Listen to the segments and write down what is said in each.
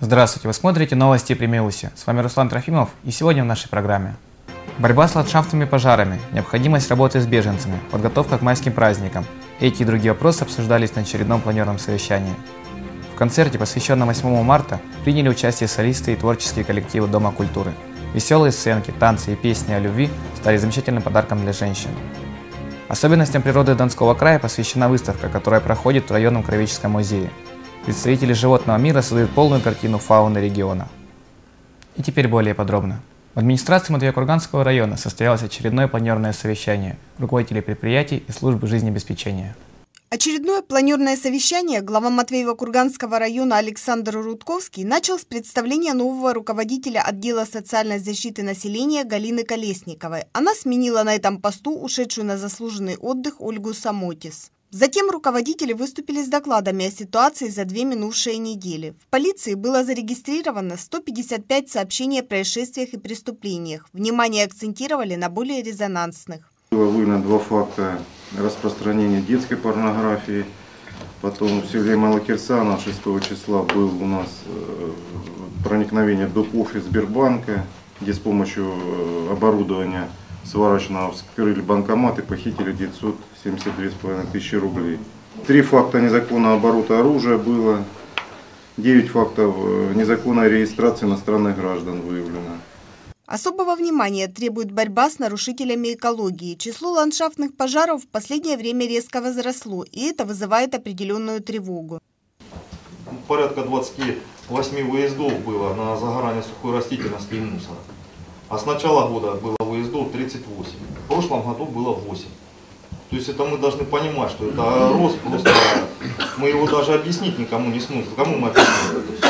Здравствуйте, вы смотрите новости при Меусе. С вами Руслан Трофимов, и сегодня в нашей программе. Борьба с ландшафтными пожарами, необходимость работы с беженцами, подготовка к майским праздникам. Эти и другие вопросы обсуждались на очередном планерном совещании. В концерте, посвященном 8 марта, приняли участие солисты и творческие коллективы Дома культуры. Веселые сценки, танцы и песни о любви стали замечательным подарком для женщин. Особенностям природы Донского края посвящена выставка, которая проходит в районном краеведческом музее. Представители животного мира создают полную картину фауны региона. И теперь более подробно. В администрации Матвеево-Курганского района состоялось очередное планерное совещание руководителей предприятий и службы жизнеобеспечения. Очередное планерное совещание глава Матвеево-Курганского района Александр Рудковский начал с представления нового руководителя отдела социальной защиты населения Галины Колесниковой. Она сменила на этом посту ушедшую на заслуженный отдых Ольгу Самотис. Затем руководители выступили с докладами о ситуации за 2 минувшие недели. В полиции было зарегистрировано 155 сообщений о происшествиях и преступлениях. Внимание акцентировали на более резонансных. Было выявлено 2 факта распространения детской порнографии. Потом в селе Малокирсана 6 числа был у нас проникновение до офиса Сбербанка, где с помощью оборудования сварочного вскрыли банкомат и похитили 972,5 тысячи рублей. 3 факта незаконного оборота оружия было, 9 фактов незаконной регистрации иностранных граждан выявлено. Особого внимания требует борьба с нарушителями экологии. Число ландшафтных пожаров в последнее время резко возросло, и это вызывает определенную тревогу. Порядка 28 выездов было на загорание сухой растительности и мусора. А с начала года было выездов 38. В прошлом году было 8. То есть это мы должны понимать, что это рост просто, мы его даже объяснить никому не сможем. Кому мы объясним это?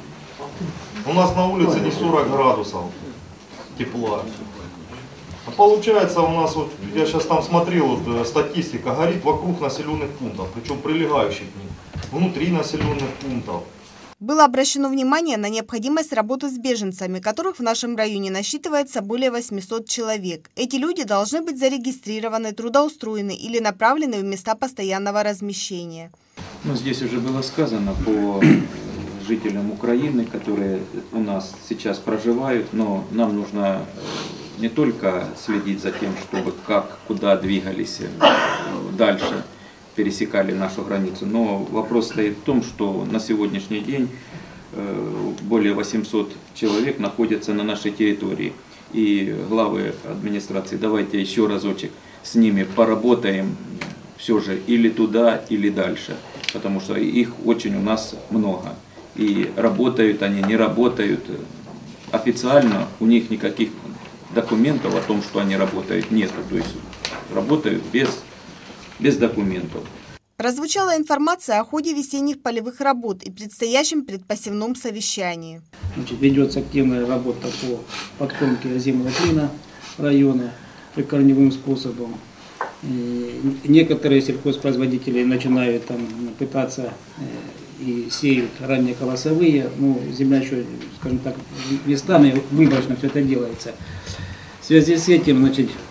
У нас на улице не 40 градусов тепла. А получается у нас, вот, я сейчас там смотрел, вот, статистика, горит вокруг населенных пунктов, причем прилегающих к ним, внутри населенных пунктов. Было обращено внимание на необходимость работы с беженцами, которых в нашем районе насчитывается более 800 человек. Эти люди должны быть зарегистрированы, трудоустроены или направлены в места постоянного размещения. Здесь уже было сказано по жителям Украины, которые у нас сейчас проживают, но нам нужно не только следить за тем, чтобы как, куда двигались дальше, пересекали нашу границу, но вопрос стоит в том, что на сегодняшний день более 800 человек находятся на нашей территории. И главы администрации, давайте еще разочек с ними поработаем все же или туда, или дальше, потому что их очень у нас много. И работают они, не работают. Официально у них никаких документов о том, что они работают, нет. То есть работают без документов. Прозвучала информация о ходе весенних полевых работ и предстоящем предпосевном совещании. Ведется активная работа по подкормке озимого клина района прикорневым способом. И некоторые сельхозпроизводители начинают там пытаться и сеют ранние колосовые, но земля еще, скажем так, местами выборочно все это делается. В связи с этим,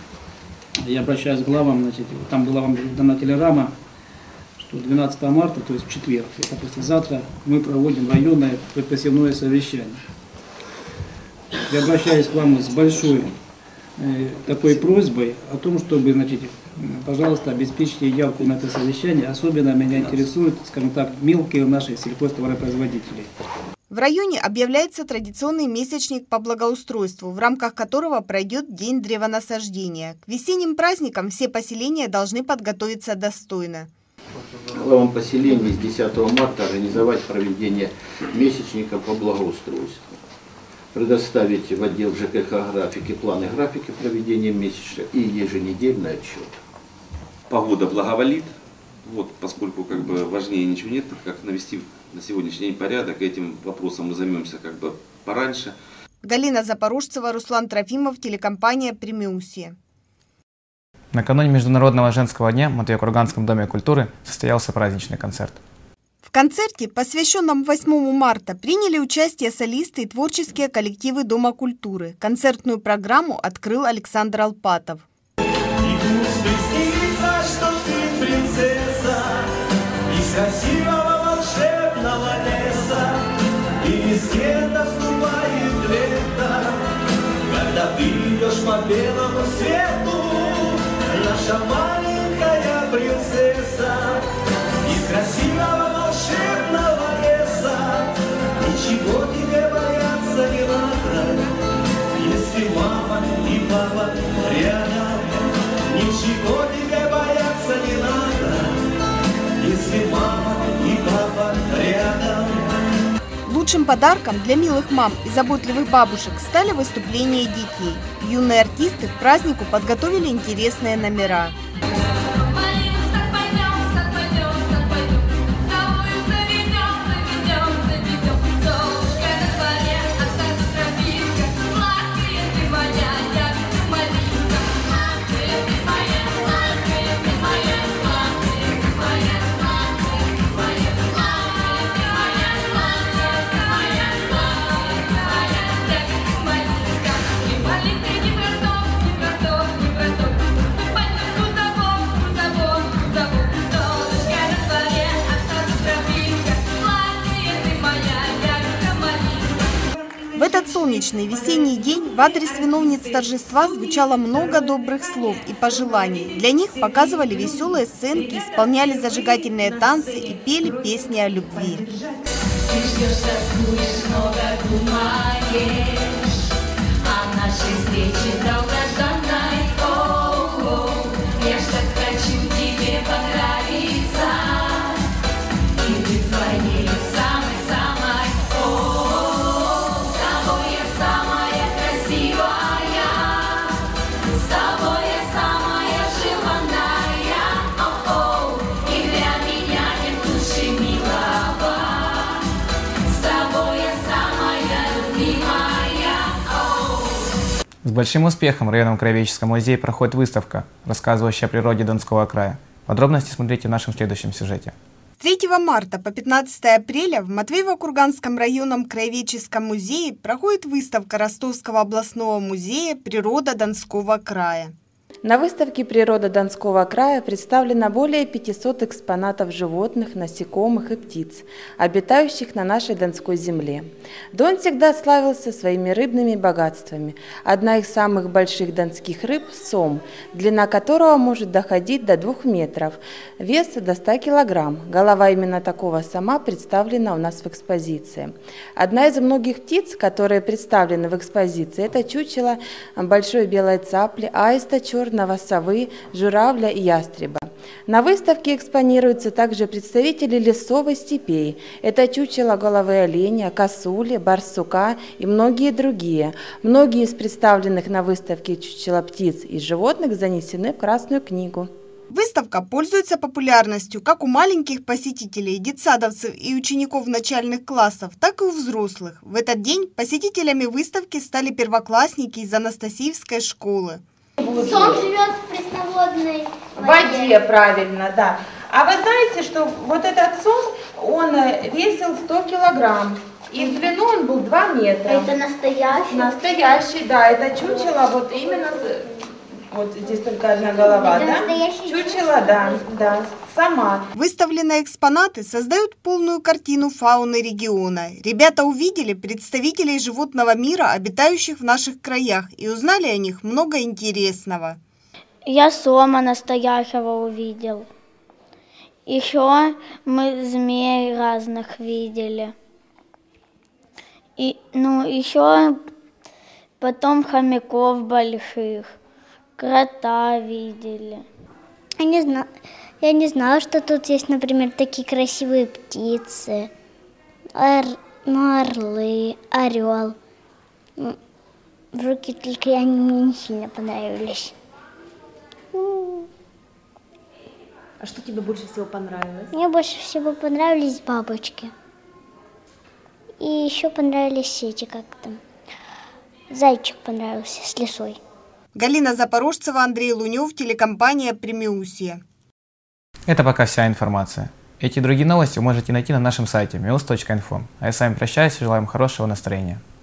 я обращаюсь к главам, там была вам дана телеграмма, что 12 марта, то есть в четверг, это послезавтра, мы проводим районное предпосевное совещание. Я обращаюсь к вам с большой такой просьбой о том, чтобы, пожалуйста, обеспечьте явку на это совещание. Особенно меня интересуют, скажем так, мелкие наши сельхозтоваропроизводители. В районе объявляется традиционный месячник по благоустройству, в рамках которого пройдет День древонасаждения. К весенним праздникам все поселения должны подготовиться достойно. Главам поселений с 10 марта организовать проведение месячника по благоустройству. Предоставить в отдел ЖКХ графики, планы графики проведения месячника и еженедельный отчет. Погода благоволит, поскольку важнее ничего нет, как навести на сегодняшний день порядок, этим вопросом мы займемся пораньше. Галина Запорожцева, Руслан Трофимов, телекомпания «Премиусия». Накануне Международного женского дня в Матвеево-Курганском доме культуры состоялся праздничный концерт. В концерте, посвященном 8 марта, приняли участие солисты и творческие коллективы Дома культуры. Концертную программу открыл Александр Алпатов. красивого волшебного леса, и везде наступает лето, когда ты идешь по белому свету, наша маленькая принцесса из красивого волшебного леса. Ничего тебе бояться не надо, если мама и папа рядом. Ничего тебе бояться не надо, если мама и папа рядом. Лучшим подарком для милых мам и заботливых бабушек стали выступления детей. Юные артисты к празднику подготовили интересные номера. В этот солнечный весенний день в адрес виновниц торжества звучало много добрых слов и пожеланий. Для них показывали веселые сценки, исполняли зажигательные танцы и пели песни о любви. Ты ждешь, тоскуешь, много думаешь о нашей встрече долгожданной. О-о-о, я ж так хочу тебе понравиться и быть твоей самой-самой. О-о-о, с тобой я самая красивая, с тобой я самая желанная. О-о, и для меня нет души милого. С большим успехом в районном краеведческом музее проходит выставка, рассказывающая о природе Донского края. Подробности смотрите в нашем следующем сюжете. С 3 марта по 15 апреля в Матвеево-Курганском районном краеведческом музее проходит выставка Ростовского областного музея «Природа Донского края». На выставке «Природа Донского края» представлено более 500 экспонатов животных, насекомых и птиц, обитающих на нашей Донской земле. Дон всегда славился своими рыбными богатствами. Одна из самых больших донских рыб – сом, длина которого может доходить до 2 метров, вес до 100 килограмм. Голова именно такого сома представлена у нас в экспозиции. Одна из многих птиц, которые представлены в экспозиции, это чучело большой белой цапли, аиста, черного совы, журавля и ястреба. На выставке экспонируются также представители лесов и степей. Это чучело головы оленя, косули, барсука и многие другие. Многие из представленных на выставке чучела птиц и животных занесены в Красную книгу. Выставка пользуется популярностью как у маленьких посетителей, детсадовцев и учеников начальных классов, так и у взрослых. В этот день посетителями выставки стали первоклассники из Анастасиевской школы. Сом живет в пресноводной воде, правильно, да. А вы знаете, что вот этот сом, он весил 100 килограмм, и в длину он был 2 метра. Это настоящий? Настоящий, да, это чучело, вот именно, вот здесь только одна голова, это да? Чучело, да, сама. Выставленные экспонаты создают полную картину фауны региона. Ребята увидели представителей животного мира, обитающих в наших краях, и узнали о них много интересного. Я сома настоящего увидел. Еще мы змей разных видели. И, еще потом хомяков больших, крота видели. Я не знала, что тут есть, например, такие красивые птицы, орлы, орел. В руки только они мне не сильно понравились. А что тебе больше всего понравилось? Мне больше всего понравились бабочки. И еще понравились эти, как там, зайчик понравился с лисой. Галина Запорожцева, Андрей Лунев, телекомпания «Премиусия». Это пока вся информация. Эти и другие новости вы можете найти на нашем сайте meus.info. А я с вами прощаюсь и желаю вам хорошего настроения.